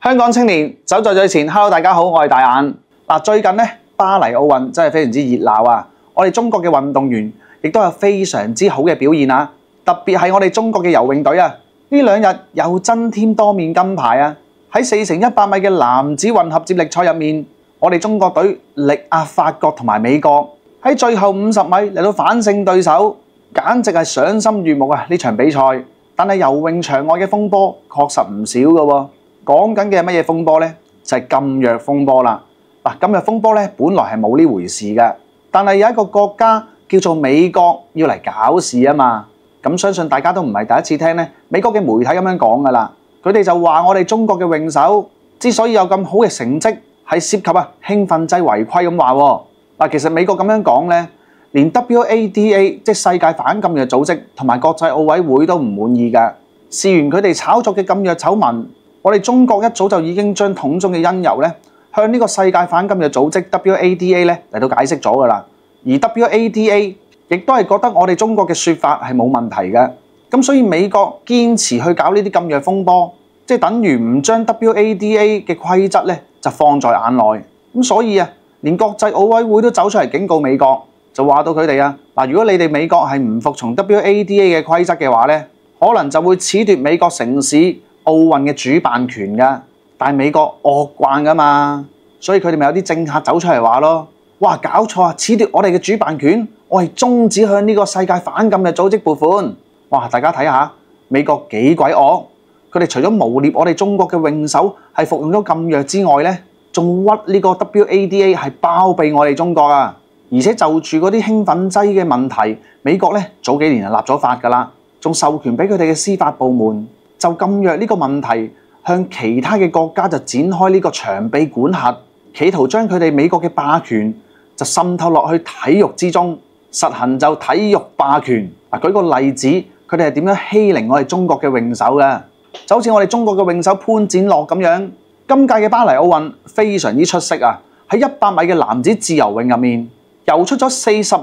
香港青年走在最前 ，Hello 大家好，我係大眼。最近咧巴黎奧運真係非常之熱鬧啊！我哋中國嘅運動員亦都有非常之好嘅表現啊！特別係我哋中國嘅游泳隊啊，呢兩日又增添多面金牌啊！喺4×100米嘅男子混合接力賽入面，我哋中國隊力壓法國同埋美國，喺最後50米嚟到反勝對手，簡直係賞心悅目啊！呢場比賽，但係游泳場外嘅風波確實唔少㗎喎。講緊嘅係乜嘢風波呢？就係禁藥風波啦。禁藥風波咧，本來係冇呢回事嘅，但係有一個國家叫做美國要嚟搞事啊嘛。咁相信大家都唔係第一次聽咧，美國嘅媒體咁樣講噶啦。佢哋就話我哋中國嘅泳手之所以有咁好嘅成績，係涉及興奮劑違規咁話喎。其實美國咁樣講咧，連 WADA 即係世界反禁藥組織同埋國際奧委會都唔滿意㗎。事緣佢哋炒作嘅禁藥醜聞，我哋中國一早就已經將統中嘅因由咧，向呢個世界反禁藥組織 WADA 咧嚟到解釋咗㗎啦。而 WADA 亦都係覺得我哋中國嘅説法係冇問題嘅。咁所以美國堅持去搞呢啲禁藥風波，即係等於唔將 WADA 嘅規則咧就放在眼內。咁所以連國際奧委會都走出嚟警告美國，就話到佢哋如果你哋美國係唔服從 WADA 嘅規則嘅話咧，可能就會褫奪美國城市奧運嘅主辦權㗎。但係美國惡慣㗎嘛，所以佢哋咪有啲政客走出嚟話咯，哇，搞錯啊！褫奪我哋嘅主辦權，我係終止向呢個世界反禁嘅組織撥款。哇！大家睇下美國幾鬼惡，佢哋除咗誣蔑我哋中國嘅泳手係服用咗禁藥之外咧，仲屈呢個 WADA 係包庇我哋中國啊！而且就住嗰啲興奮劑嘅問題，美國咧早幾年就立咗法㗎啦，仲授權俾佢哋嘅司法部門就禁藥呢個問題，向其他嘅國家就展開呢個長臂管轄，企圖將佢哋美國嘅霸權就滲透落去體育之中，實行就體育霸權。舉個例子，佢哋係點樣欺凌我哋中國嘅泳手嘅？就好似我哋中國嘅泳手潘展樂咁樣，今屆嘅巴黎奧運非常之出色啊！喺100米嘅男子自由泳入面，游出咗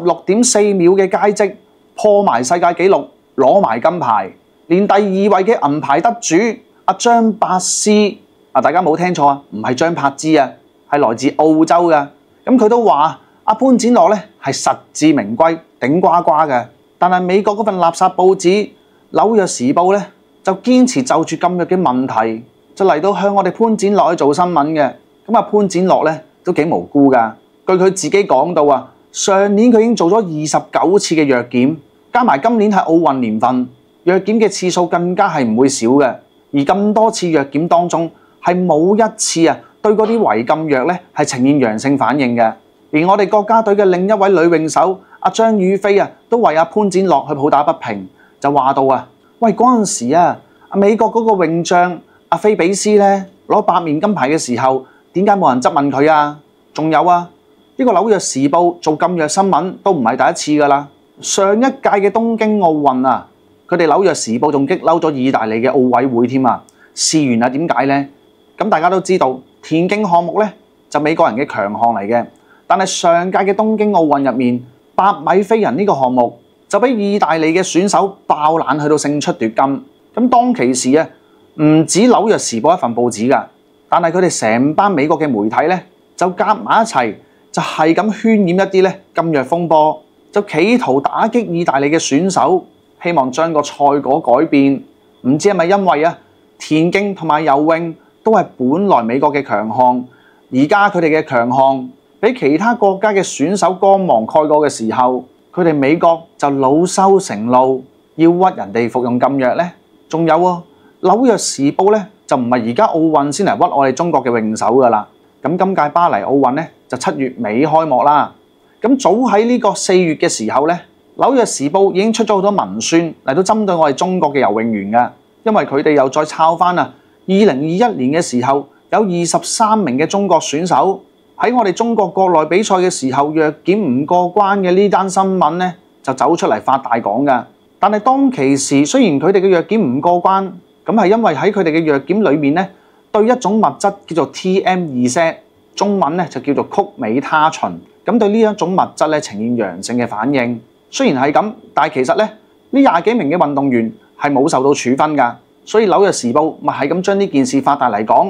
46.4秒嘅佳績，破埋世界紀錄，攞埋金牌，連第2位嘅銀牌得主張伯斯大家冇聽錯啊，唔係張柏芝啊，係來自澳洲嘅。咁佢都話潘展樂咧係實至名歸，頂呱呱嘅。但係美國嗰份垃圾報紙《紐約時報》咧就堅持就住禁藥嘅問題，就嚟到向我哋潘展樂去做新聞嘅。咁潘展樂咧都幾無辜㗎。據佢自己講到上年佢已經做咗29次嘅藥檢，加埋今年係奧運年份，藥檢嘅次數更加係唔會少嘅。而咁多次藥檢當中，係冇一次對嗰啲違禁藥咧係呈現陽性反應嘅。連我哋國家隊嘅另一位女泳手張雨霏都為潘展樂去抱打不平，就話到喂，嗰陣時美國嗰個泳將菲比斯咧攞8面金牌嘅時候，點解冇人質問佢啊？仲有呢個紐約時報做禁藥新聞都唔係第一次噶啦。上一屆嘅東京奧運佢哋紐約時報仲激嬲咗意大利嘅奧委會添啊！事緣點解呢？咁大家都知道田徑項目咧就美國人嘅強項嚟嘅，但係上屆嘅東京奧運入面100米飛人呢個項目就俾意大利嘅選手爆冷去到勝出奪金。咁當其時唔止紐約時報一份報紙㗎，但係佢哋成班美國嘅媒體咧就夾埋一齊，就係咁渲染一啲咧禁藥風波，就企圖打擊意大利嘅選手，希望將個賽果改變。唔知係咪因為田徑同埋游泳都係本來美國嘅強項，而家佢哋嘅強項俾其他國家嘅選手光芒蓋過嘅時候，佢哋美國就惱羞成怒，要屈人哋服用禁藥呢？仲有紐約時報咧就唔係而家奧運先嚟屈我哋中國嘅泳手㗎啦。咁今屆巴黎奧運咧就7月尾開幕啦。咁早喺呢個4月嘅時候咧，紐約時報已經出咗好多文宣嚟到針對我哋中國嘅游泳員㗎，因為佢哋又再抄翻2021年嘅時候有23名嘅中國選手喺我哋中國國內比賽嘅時候藥檢唔過關嘅呢單新聞咧就走出嚟發大講㗎。但係當其時雖然佢哋嘅藥檢唔過關，咁係因為喺佢哋嘅藥檢裏面咧對一種物質叫做 TM2Z， 中文咧就叫做曲美他嗪，咁對呢一種物質咧呈現陽性嘅反應。雖然係咁，但係其實咧呢20幾名嘅運動員係冇受到處分㗎，所以紐約時報咪係咁將呢件事發大嚟講，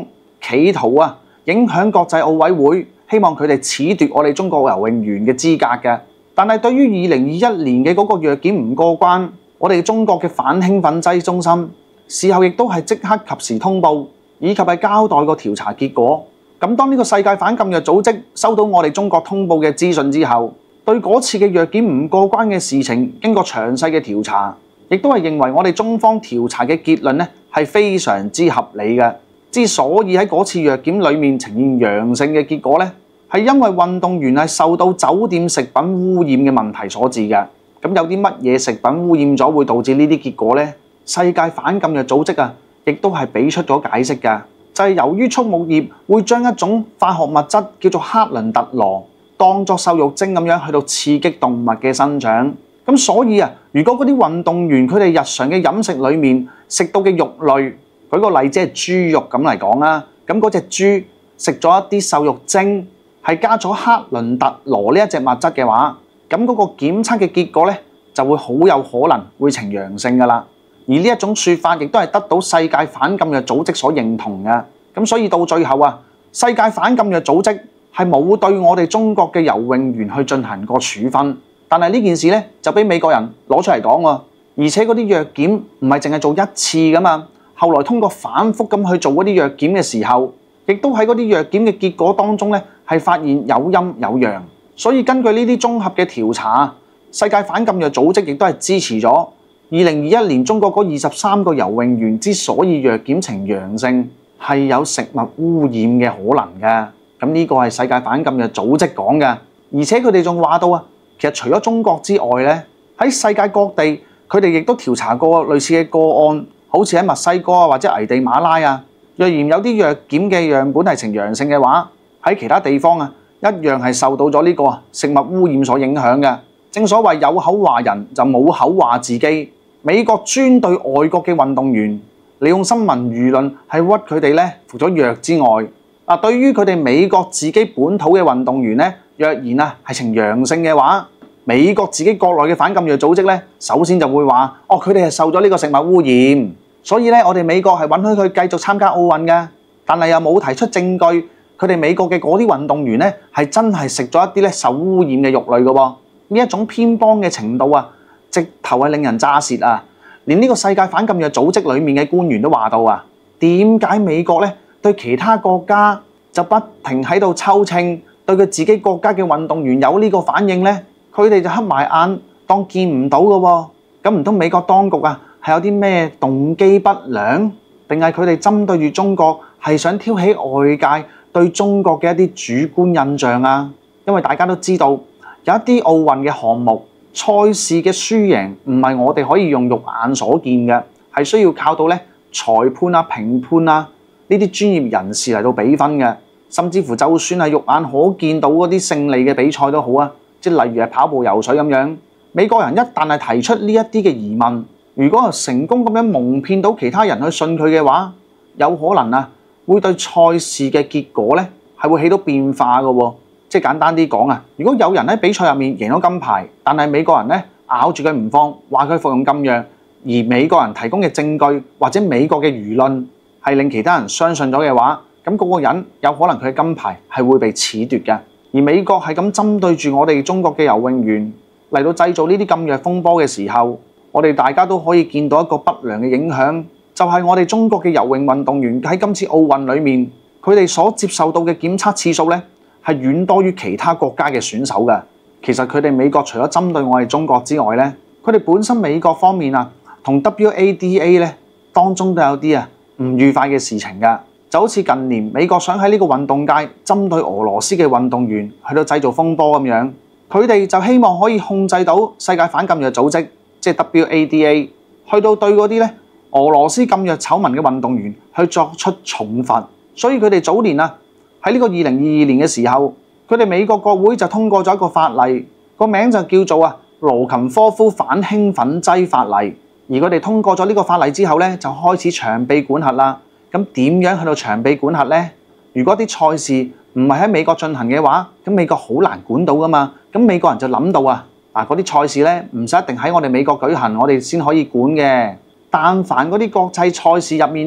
企圖影響國際奧委會，希望佢哋褫奪我哋中國游泳員嘅資格嘅。但係對於2021年嘅嗰個藥檢唔過關，我哋中國嘅反興奮劑中心事後亦都係即刻及時通報，以及係交代個調查結果。咁當呢個世界反禁藥組織收到我哋中國通報嘅資訊之後，對嗰次嘅藥檢唔過關嘅事情經過詳細嘅調查，亦都係認為我哋中方調查嘅結論呢係非常之合理嘅。之所以喺嗰次藥檢裡面呈現陽性嘅結果呢，係因為運動員係受到酒店食品污染嘅問題所致嘅。咁有啲乜嘢食品污染咗會導致呢啲結果呢？世界反禁藥組織亦都係俾出咗解釋嘅，就係由於畜牧業會將一種化學物質叫做克倫特羅當作瘦肉精咁樣去到刺激動物嘅生長。咁所以如果嗰啲運動員佢哋日常嘅飲食裡面食到嘅肉類，舉個例子係豬肉咁嚟講啦，咁嗰隻豬食咗一啲瘦肉精，係加咗克倫特羅呢一隻物質嘅話，咁嗰個檢測嘅結果呢，就會好有可能會呈陽性㗎啦。而呢一種說法亦都係得到世界反禁藥組織所認同嘅。咁所以到最後世界反禁藥組織係冇對我哋中國嘅游泳員去進行過處分，但係呢件事呢，就俾美國人攞出嚟講喎。而且嗰啲藥檢唔係淨係做一次㗎嘛，後來通過反覆咁去做嗰啲藥檢嘅時候，亦都喺嗰啲藥檢嘅結果當中呢，係發現有陰有陽。所以根據呢啲綜合嘅調查，世界反禁藥組織亦都係支持咗2021年中國嗰23個游泳員之所以藥檢呈陽性，係有食物污染嘅可能嘅。咁呢個係世界反禁藥組織講嘅，而且佢哋仲話到其實除咗中國之外呢，喺世界各地佢哋亦都調查過類似嘅個案，好似喺墨西哥或者危地馬拉若然有啲藥檢嘅樣本係呈陽性嘅話，喺其他地方一樣係受到咗呢個食物污染所影響嘅。正所謂有口話人就冇口話自己。美國專對外國嘅運動員利用新聞輿論係屈佢哋呢服咗藥之外，對於佢哋美國自己本土嘅運動員呢，若然係呈陽性嘅話，美國自己國內嘅反禁藥組織呢，首先就會話佢哋係受咗呢個食物污染，所以呢，我哋美國係允許佢繼續參加奧運嘅，但係又冇提出證據，佢哋美國嘅嗰啲運動員呢，係真係食咗一啲受污染嘅肉類嘅喎。呢一種偏幫嘅程度直頭係令人咋舌連呢個世界反禁藥組織裡面嘅官員都話到點解美國呢對其他國家就不停喺度抽秤，對佢自己國家嘅運動員有呢個反應呢？佢哋就黑埋眼當見唔到嘅喎。咁唔通美國當局係有啲咩動機不良，定係佢哋針對住中國係想挑起外界對中國嘅一啲主觀印象因為大家都知道有一啲奧運嘅項目賽事嘅輸贏唔係我哋可以用肉眼所見嘅，係需要靠到裁判評判呢啲專業人士嚟到比分嘅。甚至乎就算係肉眼可見到嗰啲勝利嘅比賽都好即係例如係跑步游水咁樣，美國人一旦係提出呢一啲嘅疑問，如果成功咁樣蒙騙到其他人去信佢嘅話，有可能會對賽事嘅結果呢係會起到變化嘅喎。即係簡單啲講如果有人喺比賽入面贏咗金牌，但係美國人咬住佢唔放，話佢服用禁藥，而美國人提供嘅證據或者美國嘅輿論係令其他人相信咗嘅話，咁嗰個人有可能佢嘅金牌係會被褫奪嘅。而美國係咁針對住我哋中國嘅游泳員嚟到製造呢啲禁藥風波嘅時候，我哋大家都可以見到一個不良嘅影響，就係我哋中國嘅游泳運動員喺今次奧運裡面，佢哋所接受到嘅檢測次數係遠多於其他國家嘅選手嘅。其實佢哋美國除咗針對我哋中國之外佢哋本身美國方面同 WADA 當中都有啲唔愉快嘅事情㗎。就好似近年美國想喺呢個運動界針對俄羅斯嘅運動員去到製造風波咁樣，佢哋就希望可以控制到世界反禁藥組織，即係 WADA，去到對嗰啲俄羅斯禁藥醜聞嘅運動員去作出重罰。所以佢哋早年喺呢個2022年嘅時候，佢哋美國國會就通過咗一個法例，個名就叫做羅琴科夫反興奮劑法例。而佢哋通過咗呢個法例之後就開始長臂管轄啦。咁點樣去到長臂管轄呢？如果啲賽事唔係喺美國進行嘅話，咁美國好難管到噶嘛。咁美國人就諗到嗰啲賽事唔使一定喺我哋美國舉行，我哋先可以管嘅。但凡嗰啲國際賽事入面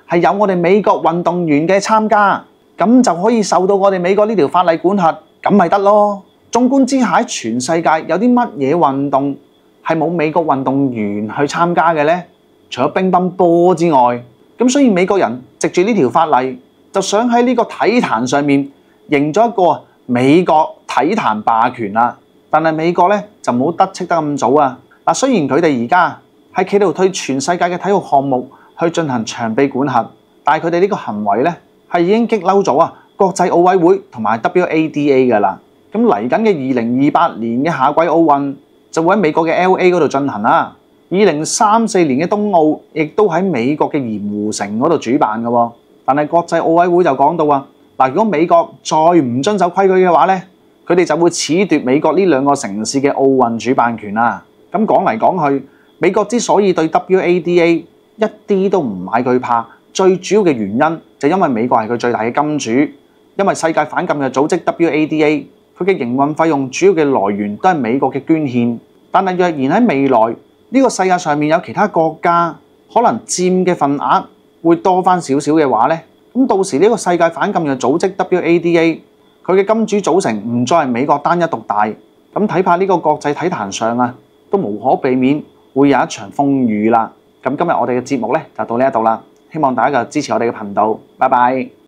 係有我哋美國運動員嘅參加，咁就可以受到我哋美國呢條法例管轄，咁咪得咯。縱觀之下，喺全世界有啲乜嘢運動係冇美國運動員去參加嘅呢？除咗乒乓波之外，咁所以美國人藉住呢條法例，就想喺呢個體壇上面贏咗一個美國體壇霸權啦。但係美國咧就冇得戚得咁早啊！嗱，雖然佢哋而家係企圖對全世界嘅體育項目去進行長臂管轄，但係佢哋呢個行為咧係已經激嬲咗國際奧委會同埋 WADA 㗎啦。咁嚟緊嘅2028年嘅夏季奧運就會喺美國嘅 LA 嗰度進行啦。2034年嘅冬奧亦都喺美國嘅鹽湖城嗰度主辦嘅喎。但係國際奧委會就講到如果美國再唔遵守規矩嘅話咧，佢哋就會褫奪美國呢兩個城市嘅奧運主辦權啦。咁講嚟講去，美國之所以對 WADA 一啲都唔買佢怕，最主要嘅原因就因為美國係佢最大嘅金主，因為世界反禁藥組織 WADA 佢嘅營運費用主要嘅來源都係美國嘅捐獻。但係若然喺未來呢個世界上面有其他國家可能佔嘅份額會多翻少少嘅話咧，咁到時呢個世界反禁藥組織 WADA 佢嘅金主組成唔再係美國單一獨大，咁睇怕呢個國際體壇上都無可避免會有一場風雨啦。咁今日我哋嘅節目咧就到呢一度啦，希望大家就支持我哋嘅頻道，拜拜。